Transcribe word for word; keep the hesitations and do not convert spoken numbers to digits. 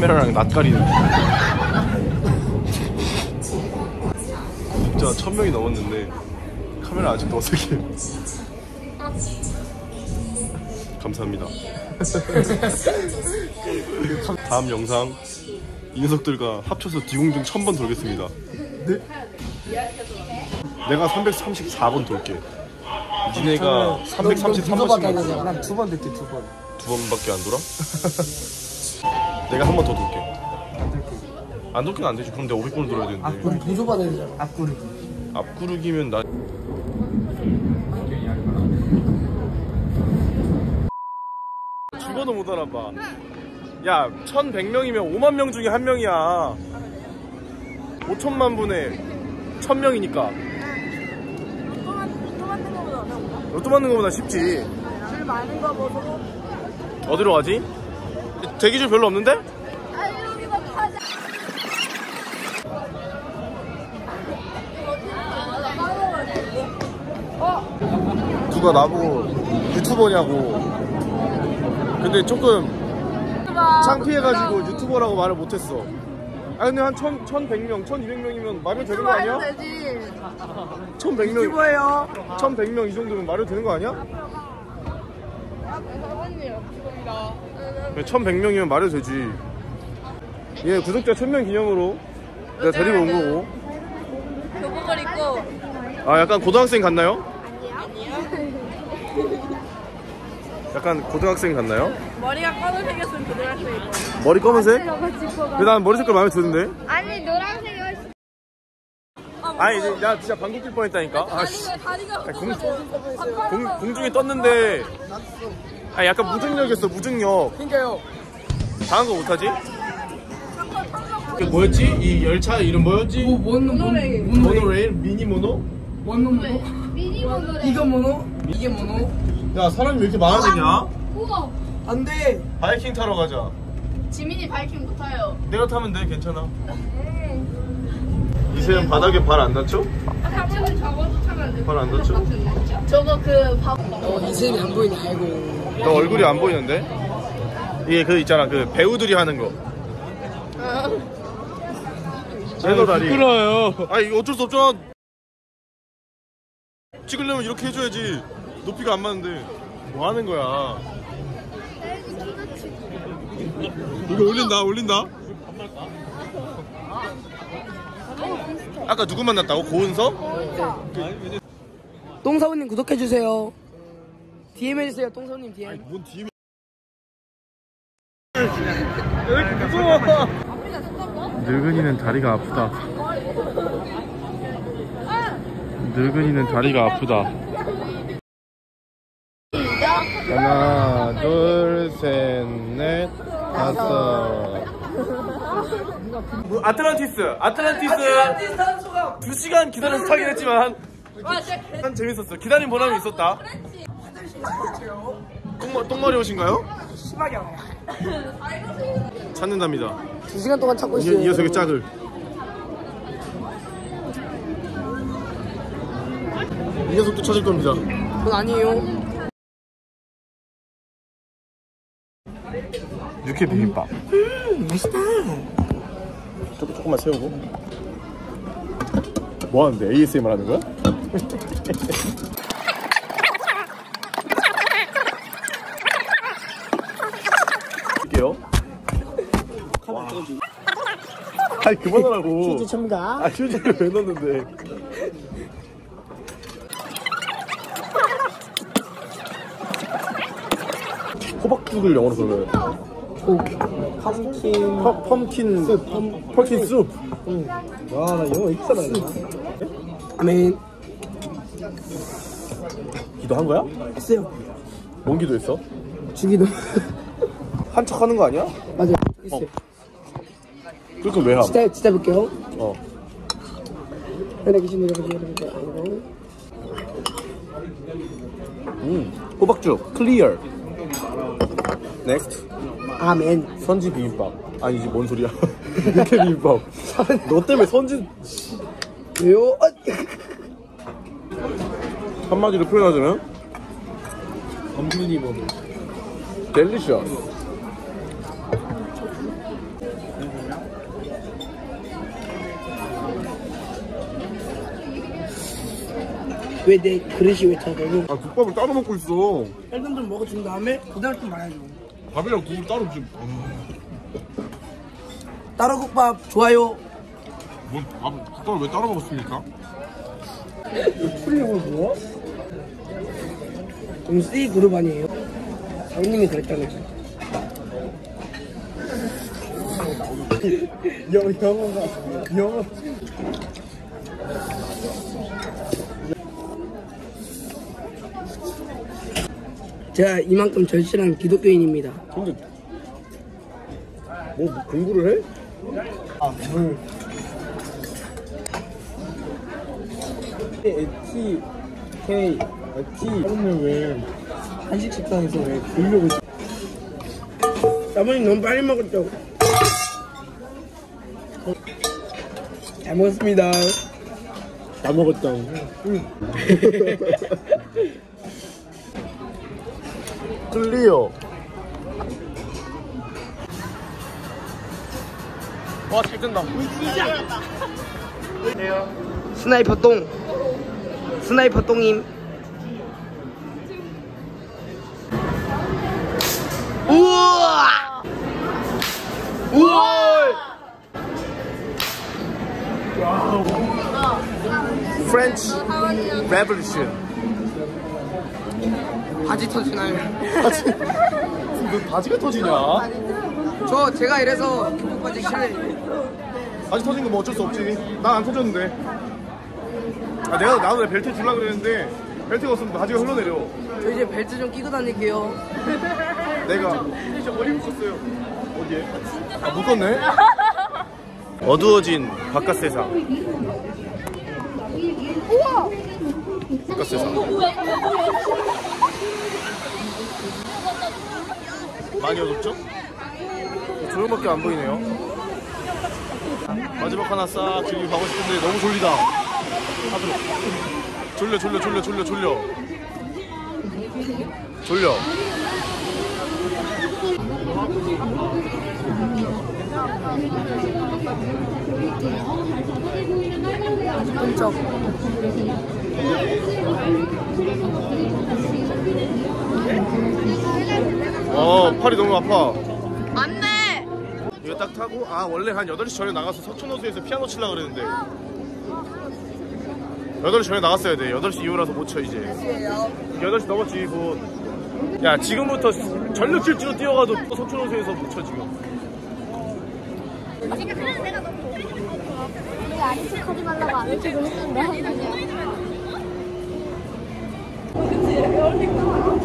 카메라랑 낯가리는. 진짜 천 명이 넘었는데 카메라 아직도 어색해. 감사합니다. 다음 영상 이 녀석들과 합쳐서 뒤공중 천 번 돌겠습니다. 네? 내가 삼백삼십사 번 돌게. 니네가 삼백삼십삼 번씩. 난 두 번 돌게. 두 번. 두 번밖에 안 돌아? 내가 한 번 더 돌게. 안 돌게. 안 돌긴 안 되지. 그럼 내가 오백 번을 돌아야 되는데. 앞구르기. 보조 받아야 되잖아. 앞구르기. 앞구르기면 나. 죽어도 못 알아봐. 야, 천백 명이면 오만 명 중에 한 명이야. 오천만 분의 천 명이니까. 로또 맞는 거보다 쉽지. 줄 많은 거 보고. 어디로 가지? 대기줄 별로 없는데? 아, 여기가 파자. 어? 누가 나보고 유튜버냐고. 근데 조금 창피해가지고 유튜버라고 말을 못했어. 아 근데 한 천, 천백 명, 천이백 명이면 말이 되는 거 아니야? 되지. 천백 명. 유튜버예요. 천백 명 이 정도면 말이 되는 거 아니야? 천백 명이면 말이 되지. 얘 구독자 천 명 기념으로 내가 데리고 온 거고. 교복을 입고. 아 약간 고등학생 같나요? 약간 고등학생 같나요? 머리가 검은색이었으면 고등학생이고. 머리 검은색? 근데 난 머리 색깔 마음에 드는데? 아니 노란색이 훨씬. 아니 이제 나 진짜 방귀 낄 뻔했다니까. 아씨. 다리가 공, 공, 공중에 떴는데 아 약간 무중력이었어. 무중력. 그러니까요. 다른 거 못하지? 그 뭐였지? 이 열차 이름 뭐였지? 뭐 모노 모노레일. 모노레일? 미니 모노? 모노 모노. 미니 모노레일. 이거 모노. 이게 모노. 야 사람이 왜 이렇게 많아지냐? 우와. 안 돼. 바이킹 타러 가자. 지민이 바이킹 못 타요. 내가 타면 돼. 괜찮아. 이세연 바닥에 발 안 다쳐? 삼촌은 저거도 타면 안 돼. 발 안 다쳐? 저거 그 밥. 어 이세연이 안 보이네. 아이고. 너 얼굴이 안 보이는데? 이게 그 있잖아 그 배우들이 하는 거. 제너 다리. 부끄러워요. 아 이거 어쩔 수 없잖아. 찍으려면 이렇게 해줘야지. 높이가 안 맞는데 뭐 하는 거야? 이거 올린다 올린다. 아까 누구 만났다고? 고은서? 똥사우님 구독해주세요. 디엠 해주세요. 똥사우님 디엠. 아니 뭔 디엠. 왜 이렇게 무서워? 늙은이는 다리가 아프다. 늙은이는 다리가 아프다. 하나, 둘, 셋, 넷, 다섯. 아틀란티스, 아틀란티스. 두 시간 기다려서 타긴 했지만 한 재밌었어. 기다린 보람이 있었다. 똥마, 똥마리 옷인가요? 심하게 안 해. 찾는답니다. 두 시간 동안 찾고 이, 있어요. 이 녀석의 짝을. 이 녀석도 찾을 겁니다. 그건 아니에요. 육회 비빔밥. 음, 맛있다. 조금, 조금만 세우고. 뭐 하는데? 에이에스엠알 하는 거야? 할게요. 아니 그만하라고. 휴지 첨가. 아 휴지를 왜 넣는데? 호박죽을 영어로 불러요. 펌킨. 펌, 펌킨 숲. 펌킨 숲. 응. 와, 나 영어 익잖아. 아멘. 기도한 거야? 했어요. 뭔 기도했어? 주기도. 한 척 하는 거 아니야? 맞아요. 했어요. 그러니까 왜 함? 진짜 진짜 볼게요. 어. 하나 계신 여러분들 여러분들. 음, 호박죽 클리어. 넥스트. 아멘. 선지 비빔밥. 아니지 뭔 소리야? 육회 비빔밥. 너 때문에 선지. 왜요? 한마디로 표현하자면 엄준이 뭐. 델리셔스. 왜 내 그릇이 왜 작아요? 아 국밥을 따로 먹고 있어. 일단 좀 먹어준 다음에 그다음 좀 말아줘. 밥이랑 국을 따로 좀. 따로 국밥 좋아요. 뭔 밥, 국밥을 왜 따로 먹었습니까? 풀리고 뭐? 좀 C 그룹 아니에요? 장님이 그랬잖아요. 영 영어가 영어. 제가 이만큼 절실한 기독교인입니다. 근데 뭐 공부를 해? 아 물. T K T 하루는 왜 한식 식당에서 왜 보려고? 사모님 너무 빨리 먹었죠? 잘 먹었습니다. 다 먹었다. 응. 클리어. 와, 잘 뜬다. 스나이퍼 똥. 스나이퍼 똥임. 우와! 우와! 프렌치 레볼루션. 바지 터지나요? 바지, 너 바지가 터지냐? 저 제가 이래서 교복 바지 실래. 바지 터진 거 뭐 어쩔 수 없지. 난 안 터졌는데. 아, 내가 나도 내 벨트 주려고 그랬는데 벨트가 없으면 바지가 흘러내려. 저 이제 벨트 좀 끼고 다닐게요. 내가 저 머리 묶었어요. 어디에? 아, 묶었네. 어두워진 바깥 세상. 우와! 바깥 세상. 많이 어둡죠? 조명밖에 안 보이네요. 마지막 하나 싹 즐기고 가고 싶은데 너무 졸리다. 하도록. 졸려 졸려 졸려 졸려 졸려 졸려. 끔찍. 어, 팔이 너무 아파. 안 돼! 이거 딱 타고, 아, 원래 한 여덟 시 전에 나가서 석촌호수에서 피아노 치려고 그랬는데 여덟 시 전에 나갔어야 돼. 여덟 시 이후라서 못 쳐 이제. 여덟 시 넘었지 뭐. 야, 지금부터 전력 질주로 뛰어가도 석촌호수에서 못 쳐 지금. 내가 아닌 척 하지 말라고 아닌 척을 했는데